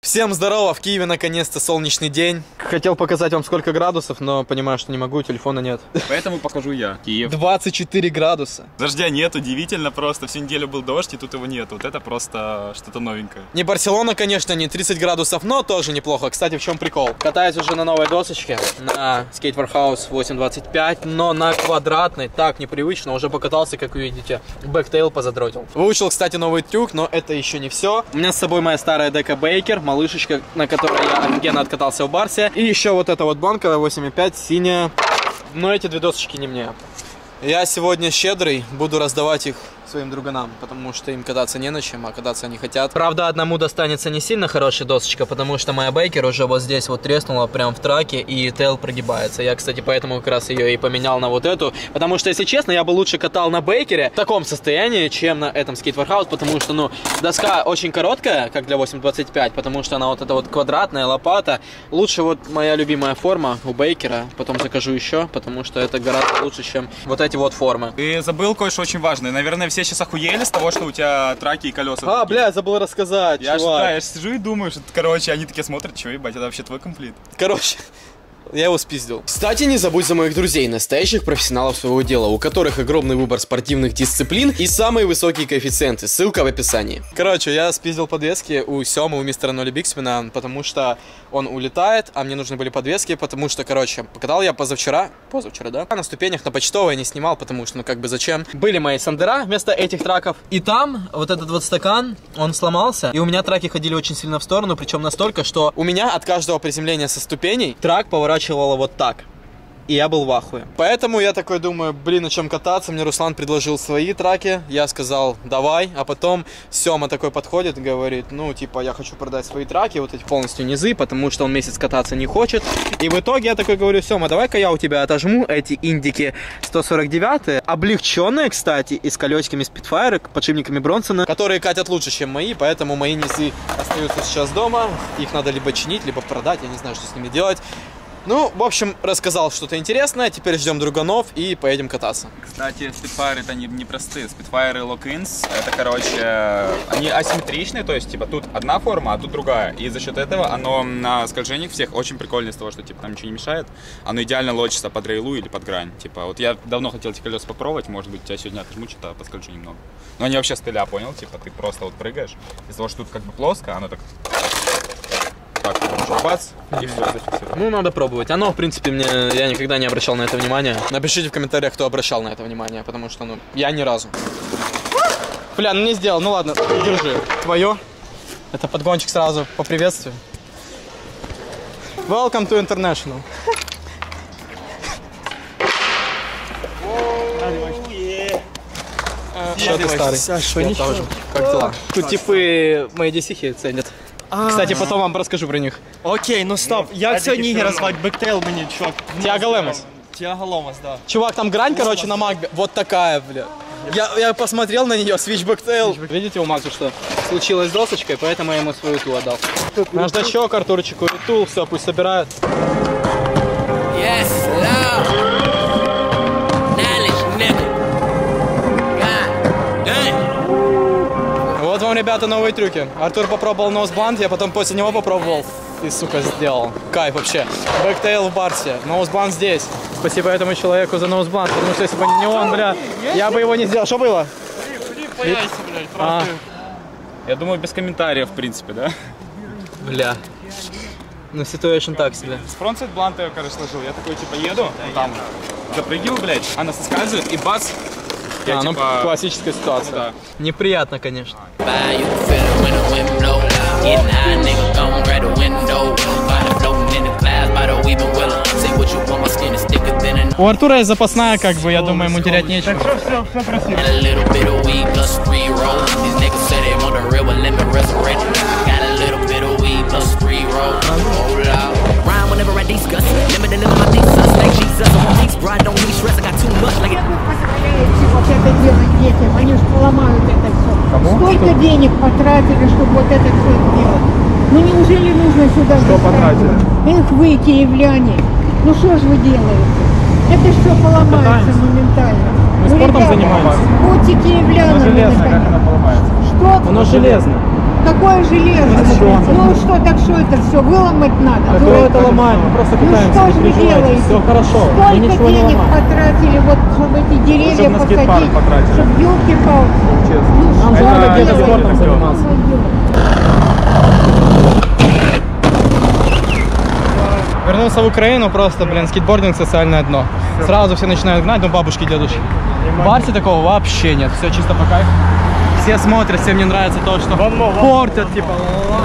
Всем здорово, в Киеве наконец-то солнечный день. Хотел показать вам сколько градусов, но понимаю, что не могу, телефона нет. Поэтому покажу я. Киев. 24 градуса. Дождя нет, удивительно просто. Всю неделю был дождь, и тут его нет. Вот это просто что-то новенькое. Не Барселона, конечно, не 30 градусов, но тоже неплохо. Кстати, в чем прикол? Катаюсь уже на новой досочке, на Skate Warehouse 825, но на квадратной, так непривычно. Уже покатался, как вы видите, бэктейл позадротил. Выучил, кстати, новый трюк, но это еще не все. У меня с собой моя старая дека Бейкер, малышечка, на которой я офигенно откатался в Барсе. И еще вот эта вот банка 8,5, синяя. Но эти две досочки не мне. Я сегодня щедрый, буду раздавать их своим друганам, потому что им кататься не на чем, а кататься они хотят. Правда, одному достанется не сильно хорошая досочка, потому что моя Бейкер уже вот здесь вот треснула прям в траке, и тейл прогибается. Я, кстати, поэтому как раз ее и поменял на вот эту, потому что, если честно, я бы лучше катал на Бейкере в таком состоянии, чем на этом Skate Warehouse, потому что, ну, доска очень короткая, как для 8.25, потому что она вот эта вот квадратная, лопата. Лучше вот моя любимая форма у Бейкера, потом закажу еще, потому что это гораздо лучше, чем вот эти вот формы. Ты забыл кое-что очень важное. Наверное, все сейчас охуели с того, что у тебя траки и колеса. А, бля, забыл рассказать, я чувак. Я сижу и думаю, что, короче, они такие смотрят, что, ебать, это вообще твой комплит. Короче, я его спиздил. Кстати, не забудь за моих друзей, настоящих профессионалов своего дела, у которых огромный выбор спортивных дисциплин и самые высокие коэффициенты. Ссылка в описании. Короче, я спиздил подвески у Семы, у мистера Ноли Биксмена, потому что он улетает, а мне нужны были подвески, потому что, короче, покатал я позавчера, да? На ступенях на почтовой не снимал, потому что, ну, как бы зачем. Были мои сандера вместо этих траков. И там вот этот вот стакан, он сломался, и у меня траки ходили очень сильно в сторону, причем настолько, что у меня от каждого приземления со ступеней трак поворачивало вот так. И я был в ахуе. Поэтому я такой думаю, блин, на чем кататься. Мне Руслан предложил свои траки. Я сказал, давай. А потом Сема такой подходит и говорит, ну, типа, я хочу продать свои траки, вот эти полностью низы, потому что он месяц кататься не хочет. И в итоге я такой говорю, Сема, давай-ка я у тебя отожму эти индики 149, облегченные, кстати, и с колесиками Spitfire, подшипниками Бронсона, которые катят лучше, чем мои, поэтому мои низы остаются сейчас дома. Их надо либо чинить, либо продать, я не знаю, что с ними делать. Ну, в общем, рассказал что-то интересное, теперь ждем друганов и поедем кататься. Кстати, Spitfire это не простые. Spitfire и Lock-ins, это, короче, они асимметричные, то есть, типа, тут одна форма, а тут другая. И за счет этого оно на скольжениях всех очень прикольно из того, что, типа, там ничего не мешает. Оно идеально лочится под рейлу или под грань. Типа, вот я давно хотел эти колеса попробовать, может быть, тебя сегодня отожму, что-то поскольжу немного. Но они вообще стыля, понял? Типа, ты просто вот прыгаешь, из-за того, что тут как бы плоско, оно так... Так, бац, и все, зафиксировано. Ну, надо пробовать. Оно, в принципе, я никогда не обращал на это внимание. Напишите в комментариях, кто обращал на это внимание, потому что, ну, я ни разу. Бля, ну не сделал, ну ладно, держи. Твое. Это подгончик сразу по приветствию. Welcome to International. Что ты, старый? Я тоже. Как дела? Тут типы мои десихи ценят. Кстати, потом вам расскажу про них. Окей, ну стоп. Як сьогодні ігра звати? Бектейл мені, чувак. Тиаго Лемос. Тиаго Лемос, да. Чувак, там грань, короче, на Магбе. Вот такая, бля. Я посмотрел на нее, свич бэктейл. Видите у Макса, что случилось с досочкой, поэтому я ему свою ту отдал. Наждачок Артурчику и тул, все, пусть собирают. Вот вам, ребята, новые трюки. Артур попробовал ноузбанд, я потом после него попробовал. И, сука, сделал. Кайф вообще. Бэктейл в Барсе, ноузбанд здесь. Спасибо этому человеку за ноузбанд, потому что если бы не он, бля, я бы его не сделал. Что было? Флип, блядь, Я думаю, без комментариев, в принципе, да? Бля. Ну, ситуация так себе. С фронтсайд бланта я, короче, сложил. Я такой, типа, еду, там, запрыгиваю, блядь, она соскальзывает, и бац. Я, ну, типа... классическая ситуация. Да. Неприятно, конечно. У Артура есть запасная, как бы, я думаю, ему терять нечего. Так что все красиво. Вот это делать детям, они же поломают это все. Сколько денег потратили, чтобы вот это все сделать? Ну неужели нужно сюда? Что потратили? Эх вы, киевляне, ну что же вы делаете? Это все поломается моментально. Мы спортом занимаемся. Будьте киевлянами. Железно, как она поломается? Что? Оно железно. какое железо? Ну что, так что это все выломать надо? Какое это ломаем? Мы просто катаемся, что не же вы переживайте, делаете? все хорошо. Мы Сколько ничего не денег ломаем. потратили, вот, чтобы эти деревья Чтобы на скейт-парк посадить, потратили. чтобы елки-палки. Честно. Ну, Нам что надо вы где-то делаете? спортом заниматься. Вернулся в Украину, просто, блин, скейтбординг социальное дно. Сразу все начинают гнать, но бабушки, дедушки. В Барсе такого вообще нет, все чисто по кайфу. Все смотрят, всем не нравится то, что портят, типа, ла-ла-ла.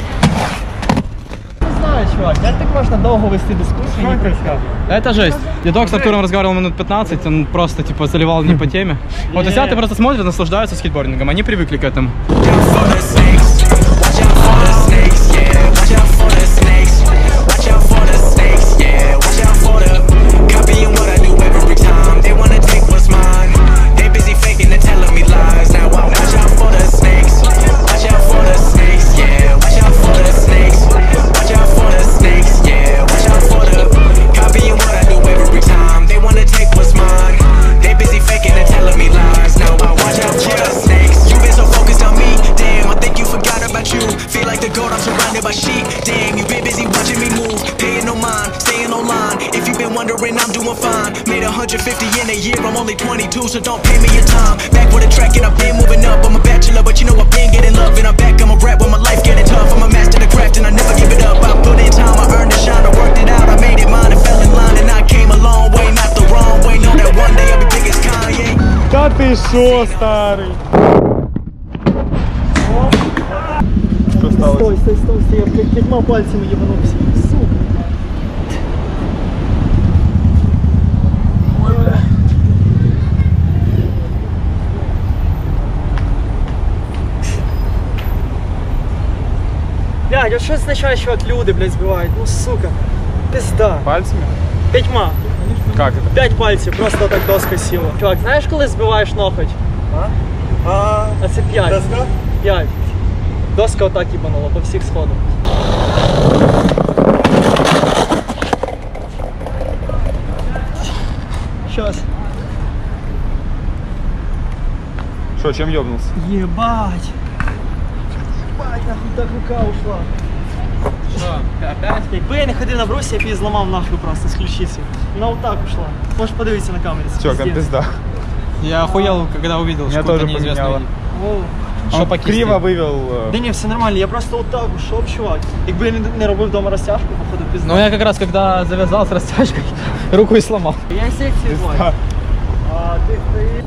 Не знаю, чувак, як так можна довго вести дискусію, не прийшла? Это жесть. Дедок, с которым разговаривал минут 15, он просто, типа, заливал не по теме. Вот и ты просто смотрят, наслаждаются скейтбордингом, они привыкли к этому. I'm doing fine. Made 150 in a year, I'm only 22, so don't pay me your time. Back with a track and I've been moving up. I'm a bachelor, but you know I've been getting love. And I'm back, I'm a rap when my life getting tough. I'm a master of the craft and I never give it up. I put in time, I earned the shine, I worked it out. I made it mine and fell in line, and I came a long way, not the wrong way. Know that one day I'll be big as Kanye. Та ти що, старий? Що сталося? Стой, я 5 пальцями єбанувся. Сука. Блядь, вот что означает, что от люди, блядь, сбивают? Ну, сука, пизда. Пальцами? 5. Как это? 5 пальцев, просто так доска сіла. Чувак, знаєш, коли збиваєш ноготь? А це 5. Доска? 5. Доска отак їбанула по всіх сходах. Щас. Что, чем ёбнулся? Ебать. Ебать, нахуй так рука ушла. Что, опять? Якби я не ходив на брусі, я б її зламав нахуй просто з ключиці. Вона отак ушла. Можеш подивитися на камері. Чё, как пизда? Я охуел, когда увидел, Меня что это тоже неизвестный. поменяло. Что по кисти? Криво вывел. Да ні, все нормально, я просто отак ушов, чувак. Якби я не робив вдома розтяжку, походу пізда. Ну я как раз, когда завязал с растяжкой, руку и сломал. Я секцію зваю. А ти стоїш.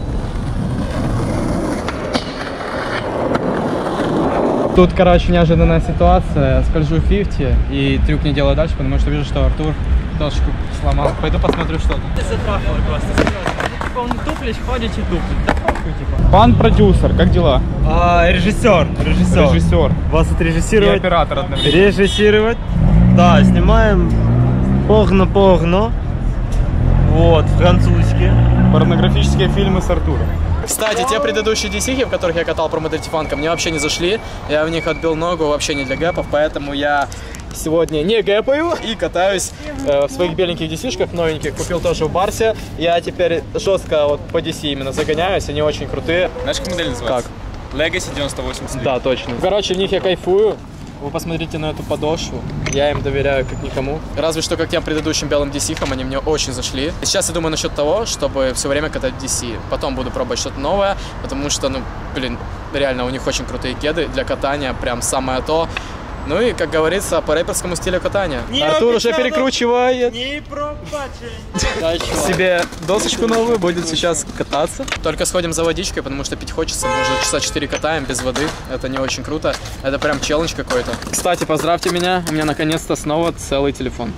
Тут, короче, неожиданная ситуация. Скольжу в 50 и трюк не делаю дальше, потому что вижу, что Артур доску сломал. Пойду посмотрю, что там. Ти затрахали просто, серйозно. Типа вони туплять, ходять і туплять. Так похуй, типа. Пан продюсер, как дела? Режиссер. Режиссер. Вас И отрежиссировать. оператор одновременно. Режиссировать. Да, снимаем порно. Вот, французский. Порнографические фильмы с Артуром. Кстати, те предыдущие DC, в которых я катал про модель Тифанка, мне вообще не зашли. Я в них отбил ногу вообще не для гэпов, поэтому я сегодня не гэпаю и катаюсь в своих беленьких DC-шках, новеньких. Купил тоже в Барсе. Я теперь жестко вот по DC именно загоняюсь, они очень крутые. Знаешь, как модель называется? Legacy 98. Да, точно. Короче, в них я кайфую. Вы посмотрите на эту подошву. Я им доверяю как никому. Разве что как тем предыдущим белым DC-хам, они мне очень зашли. Сейчас я думаю насчет того, чтобы все время катать DC. Потом буду пробовать что-то новое, потому что, ну, блин, реально у них очень крутые кеды для катания, прям самое то. Ну и, как говорится, по рэперскому стилю катания. Артур уже перекручивает. Не пробачень. Себе досочку новую, будет сейчас кататься. Только сходим за водичкой, потому что пить хочется. Мы уже часа 4 катаем без воды. Это не очень круто. Это прям челлендж какой-то. Кстати, поздравьте меня. У меня наконец-то снова целый телефон.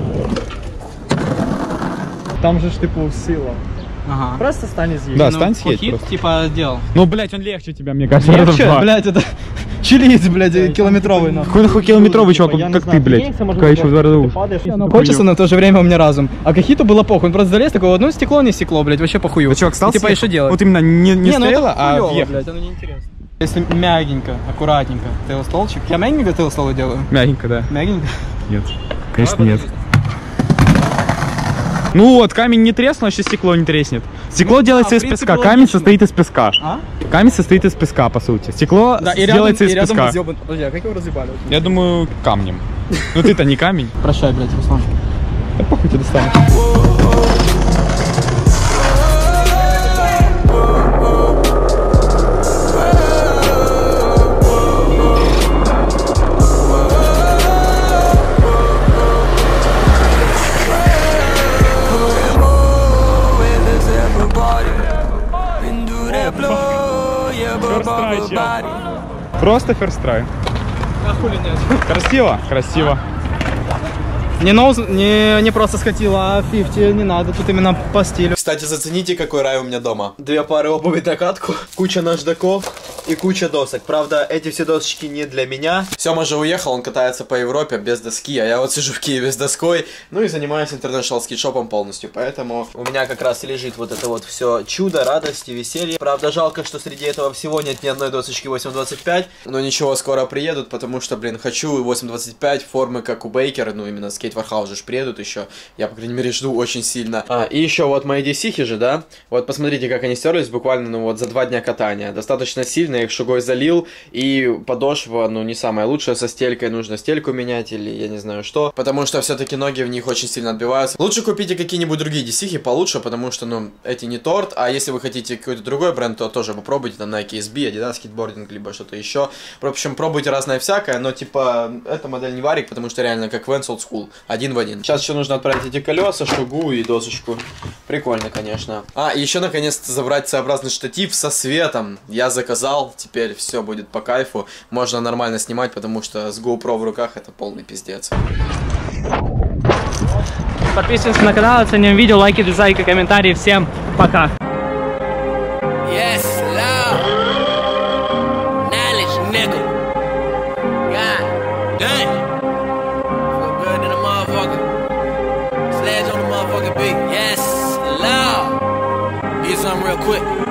Там же ж типу сила. Ага. Просто стань и съедь. Да, Ну, стань съедь хит, просто. типа, делал. Ну, блядь, он легче тебя, мне кажется. Легче? Блядь, это чилиец, блядь, километровый, нахуй. Какой нахуй километровый чувак, Я не как знаю, ты, блядь. прикинься, может, Какая еще в два раза ты лучше. падаешь, Ну, хочется, но в то же время у меня разум. А Кахиту было похуй, он просто залез, такой, ну, стекло, не стекло, блядь, вообще похую. Чувак, стал И, типа, съехал? и что делать? Вот именно не ну стояло, это а хуёво, въехал. блядь, оно неинтересно. Если мягенько, аккуратненько, тейлстолчик. Я мягенько тейлстолы делаю? Мягенько, да. Мягенько? Нет. Конечно, нет. Ну вот, камень не треснул, а еще стекло не треснет. Стекло делается из песка, камень состоит из песка. Камень состоит из песка, по сути. Стекло делается из песка. Подожди, а как его разъебали? Я думаю, камнем. Ну ты-то не камень. Прощай, блядь, Руслан. Да похуй тебе достану. Просто ферстрай. А хули нет? Красиво? Красиво. Не просто схватила, а 50 не надо, тут именно по стилю. Кстати, зацените, какой рай у меня дома. 2 пары обуви на катку, куча наждаков и куча досок. Правда, эти все досочки не для меня. Сёма же уехал, он катается по Европе без доски, а я вот сижу в Киеве с доской, ну и занимаюсь интернешнл скейтшопом полностью. Поэтому у меня как раз и лежит вот это вот все чудо, радость и веселье. Правда, жалко, что среди этого всего нет ни одной досочки 8.25, но ничего, скоро приедут, потому что, блин, хочу 8.25 формы, как у Бейкера, ну именно скейт Вархаус же приедут еще. Я, по крайней мере, жду очень сильно. И еще вот мои DC-хи же, да? Вот посмотрите, как они стерлись буквально, ну вот, за 2 дня катания. Достаточно сильно, я их шугой залил. И подошва, ну, не самая лучшая со стелькой. Нужно стельку менять или я не знаю что. Потому что все-таки ноги в них очень сильно отбиваются. Лучше купите какие-нибудь другие DC-хи получше, потому что, ну, эти не торт. А если вы хотите какой-то другой бренд, то тоже попробуйте. Там Nike SB, Adidas скейтбординг, либо что-то еще. В общем, пробуйте разное всякое, но, типа, эта модель не варик, потому что реально как Vans Old School. Один в один. Сейчас еще нужно отправить эти колеса, шугу и досочку. Прикольно, конечно. И еще наконец-то забрать своеобразный штатив со светом. Я заказал, теперь все будет по кайфу. Можно нормально снимать, потому что с GoPro в руках это полный пиздец. Подписываемся на канал, оценим видео, лайки, дизлайки, комментарии. Всем пока! Yes, loud. Get something real quick.